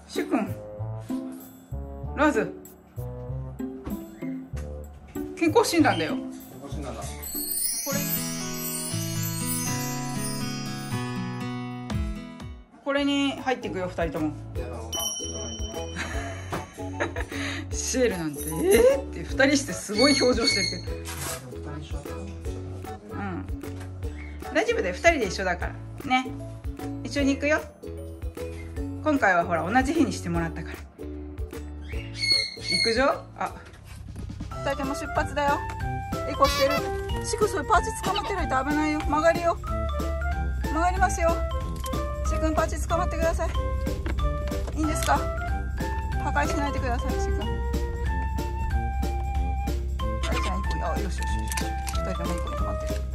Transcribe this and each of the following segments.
しゅくん、ラズ、健康診断だよ。 健康診断だ。 これに入っていくよ、2人とも。シエルなんてって2人してすごい表情してるけど、大丈夫だよ、2人で一緒だからね。一緒に行くよ。今回はほら同じ日にしてもらったから。陸上、あ、2人とも出発だよ。エコしてる。シク、それパーチ捕まってないと危ないよ。曲がりよ、曲がりますよ。シ君、パーチ捕まってください。いいんですか？破壊しないでください、シ君。大ちゃん、あ、よしよしよし。2人とも1個に止まってる。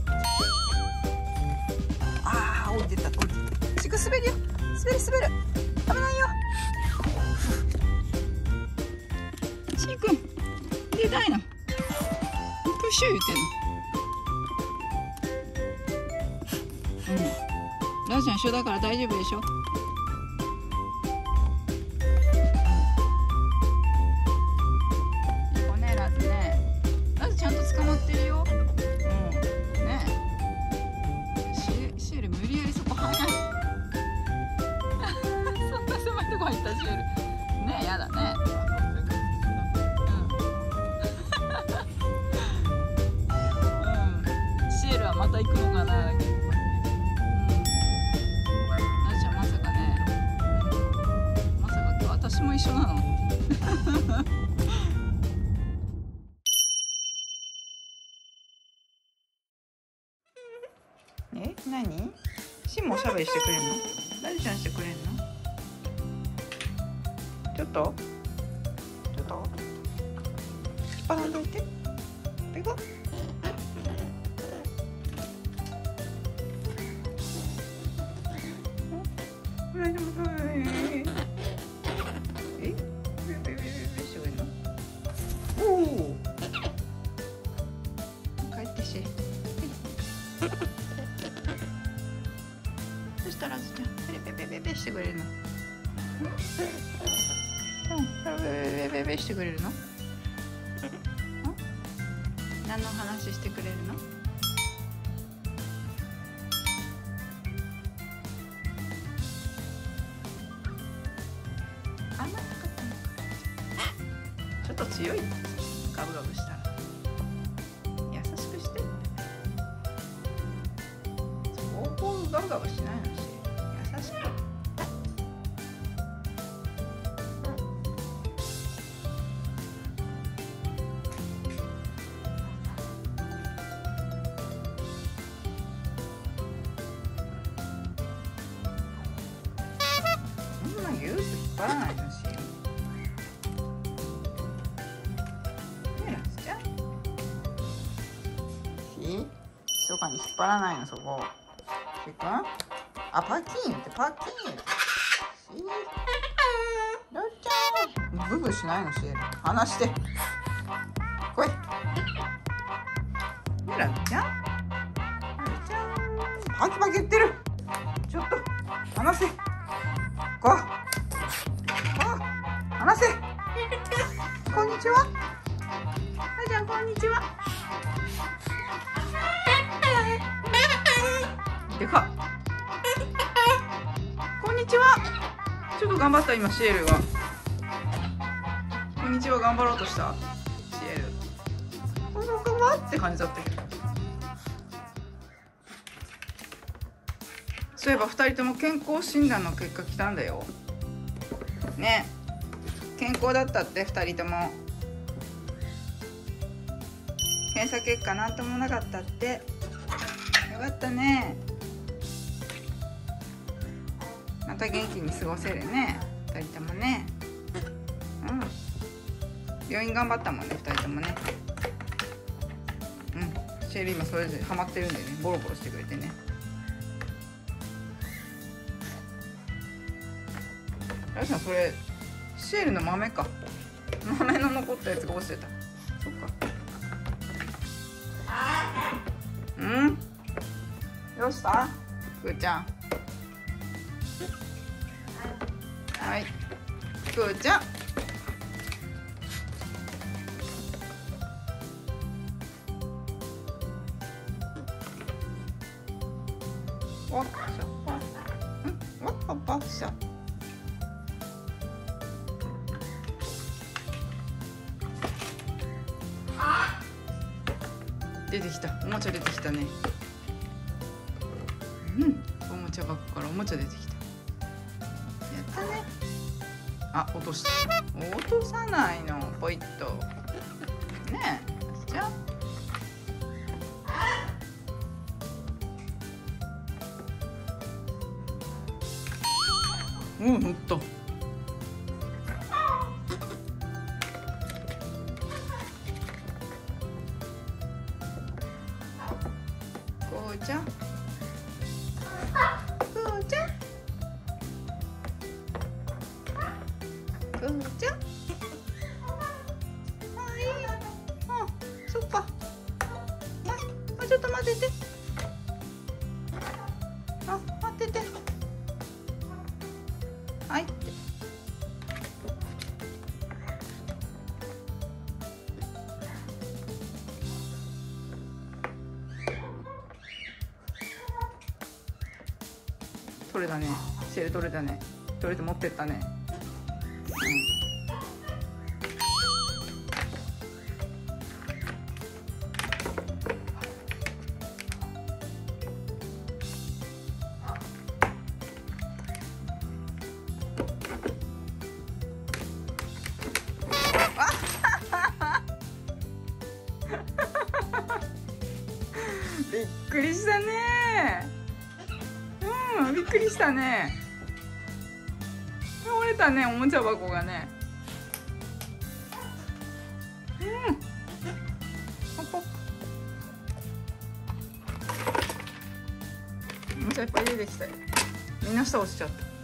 ああ、降りてった、降りてった。シ君、滑るよ、滑る滑る。危ないよ。シ君、出たいの。プッシュ言ってんの。ラジちゃん一緒だから大丈夫でしょ。いい子ね、ラズね。ラズちゃんと捕まってるよ。ねえ。シエル無理やりそこ入らない。そんな狭いとこ入ったシエル。ねえ、やだね。シエルはまた行くのかな。私も一緒なの。え、何？シンもおしゃべりしてくれんの？ラジちゃんしてくれんの？ちょっと引っ張らんといて。ペコ。ラジもそしたらラズちゃんペペペペペしてくれるの。ペペペペしてくれるの。何の話してくれるの？甘かったのか。ちょっと強い。ガブガブしたら優しくしてって。ガブガブしないのし、優しく。そんなギューッと引っ張らないのし。ねえ、ラズちゃん。密かに引っ張らないの、そこ。シ君、あ、パキーンってパキーン。ラズちゃん。ブブしないのし。離して。来い。ねえ、ラズちゃん。ラズちゃん。パキパキ言ってる。ちょっと離せ。こう。離せ。こんにちは。ラズちゃん、こんにちは。でかっ。こんにちは。ちょっと頑張った今シエルが。こんにちは頑張ろうとしたシエル。頑張って感じだったけど。そういえば2人とも健康診断の結果来たんだよ。ね。健康だったって2人とも。検査結果なんともなかったって。よかったね。また元気に過ごせるね、2人ともね。病院頑張ったもんね、2人ともね。シエル今それぞれハマってるんでね、ボロボロしてくれてね。ラジさん、それシエルの豆か。豆の残ったやつが落ちてた。そっか。どうした？ふーちゃん。はい。 くーちゃん。わっしょわっ、わっわっわっしょ。出てきた、おもちゃ出てきたね。おもちゃ箱からおもちゃ出てきた。やったね。あ、落とした。落とさないの、ポイッと。ねえ、じゃあ。乗った。こうちゃん。こうちゃん。こうちゃん。あ、いいよ。あ、そっか。ちょっと待ってて。あ、待ってて。はいって。取れたね。シェル取れたね。取れて持ってったね。びっくりしたね。びっくりしたね。折れたね、おもちゃ箱がね。おもちゃいっぱい出てきたよ。みんな下落ちちゃった。